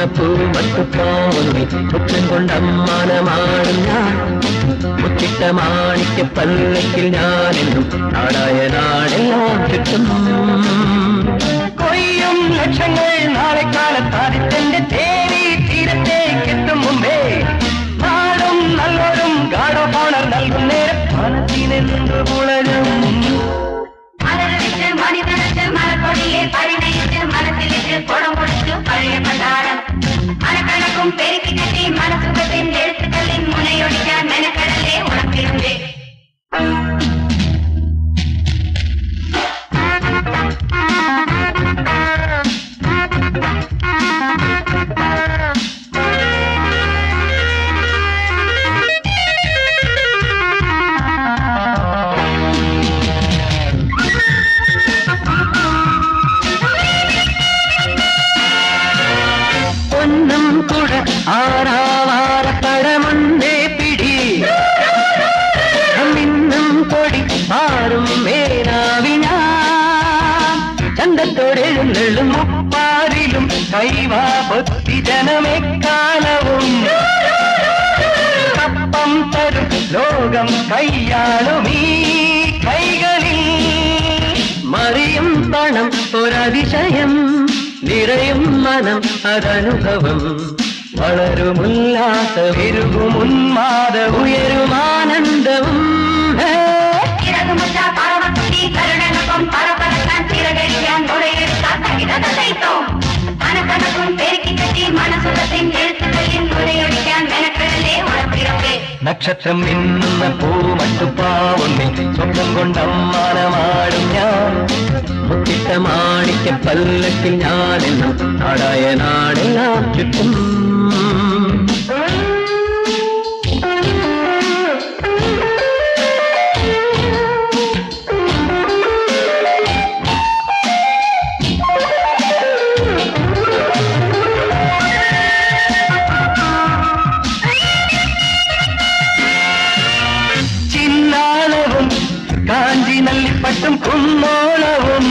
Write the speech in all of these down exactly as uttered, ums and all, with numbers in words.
പൂ മട്ടുപ്പാവുന്നി മുറ്റം കൊണ്ടമ്മാനമാടും ഞാൻ മുറ്റിട്ട മാണിക്യ പല്ലക്കിൽ ഞാനെന്നും നാടായ നാടെല്ലാം ചുറ്റും കൊയ്യും ലക്ഷങ്ങൾ നാളെ കാലത്താദിത്യന്റെ തേരി തീരത്തേക്കെത്തും മുമ്പേ നാടും നല്ലോരും ഗാഡോ പൗണർ നൽകും നേരം മനസ്സിനെന്തു പുളരും മണിതനത്ത് മലക്കൊടിയെ പരിണയിച്ച് മനസ്സിലിട്ട് കുടം കൊടുത്തു പഴയ പണ്ടാരം മനക്കണക്കും പെരുക്കി കെട്ടി മനസുഖത്തിന്റെ എഴുത്തുകളിൽ മുനയൊടിക്കാൻ മെനക്കടലെ ഉണക്കിടുന്നേ ആരാവാരപ്പഴമൊന്നേ പിടി മിന്നും കൊടി പാറും മേനാവിന ചന്തത്തോടെഴുന്നള്ളും മുപ്പാരിലും കൈവാ പൊത്തി ജനമെക്കാലവും കപ്പം തരും ലോകം കൈയാളുമീ കൈകളിൽ മറിയും പണം ഒരതിശയം നിറയും മനം അതനുഭവം വളരുമുല്ലാസ വിരുകും ഉന്മാദ ഉയരുമാനന്ദവും നക്ഷത്രം മിന്നുന്ന പൂമട്ടുപ്പാവുന്നി സ്വന്തം കൊണ്ടമ്മാനമാടും ഞാൻ മുത്തിട്ട മാണിക്യ പല്ലക്കിൽ ഞാനെന്നും നാടായ നാടെല്ലാം ചുറ്റും കാഞ്ചി നല്ലിപ്പട്ടും കുന്നോളവും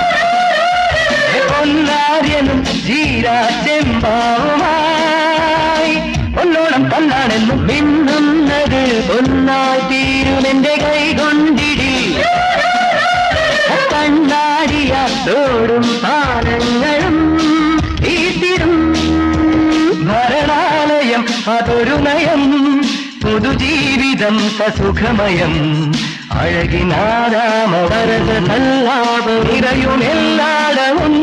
പൊന്നാര്യനും ജീരാ ചെമ്പാവുമായി പൊന്നോളം തന്നാണെന്നും മിന്നുന്നത് പൊന്നായി തീരുമെന്റെ കൈ കൊണ്ടിടി കണ്ണാടിയാത്തോടും പാലങ്ങളും തീർത്തിരും ഭരണാലയം അതൊരു നയം പുതുജീവിതം സസുഖമയം അഴകിനാരാമവരത നല്ലാപ നിറയുമെല്ലാടവും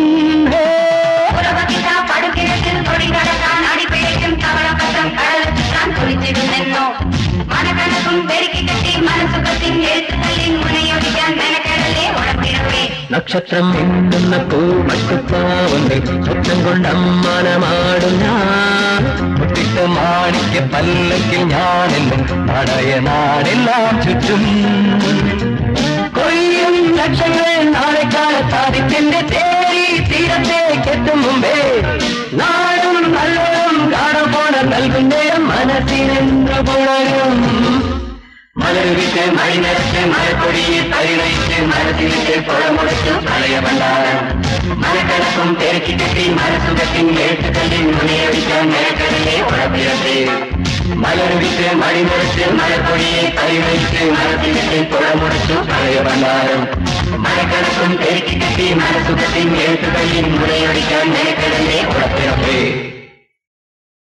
പടുകിഴക്കിൽ തൊടി നടക്കാൻ അടിപ്പിഴയ്ക്കും തവളപ്പത്തം കടലെത്താൻ കുളിച്ചിടുന്നെന്നോ മനക്കണക്കും പെരുക്കി കെട്ടി മനസുഖത്തിൻ എഴുത്തുകളിൽ മുനയൊടിക്കാൻ മെനക്കടലെ ഉണക്കിടവേ നക്ഷത്രം മിന്നുന്ന പൂ മട്ടുപ്പാവുന്നി സ്വപ്നം കൊണ്ടമ്മാനമാടും ഞാൻ മുട്ടിട്ട മാണിക്യ പല്ലക്കിൽ ഞാനെന്നും നാടായ നാടെല്ലാം ചുറ്റും കൊയ്യും ലക്ഷങ്ങൾ നാളെ കാലത്താദിത്യന്റെ തേരി തീരത്തേക്കെത്തും മുമ്പേ നാടും നല്ലോരും ഗാഡോ പൗണർ നൽകും നേരം മനസ്സിനെന്തു പുളരും മലരുവിട്ട് മണിനരച്ച് മലക്കൊടിയെ പരിണയിച്ച് മനസ്സിലിട്ട് പുഴമുടച്ചു പഴയ പണ്ടാരം മനക്കണക്കും പെരുക്കി കെട്ടി മനസുഖത്തിൻ എഴുത്തുകളിൽ മുനയൊടിക്കാൻ മെനക്കടലെ ഉറപ്പിടട്ടെ മലരുവിട്ട് മണിനരച്ച് മലക്കൊടിയെ പരിണയിച്ച് മനസ്സിലിട്ട് പുഴമുടച്ചു പഴയ പണ്ടാരം മനക്കണക്കും പെരുക്കി കെട്ടി മനസുഖത്തിൻ എഴുത്തുകളിൽ മുനയൊടിക്കാൻ മെനക്കടലെ ഉറപ്പിടട്ടെ.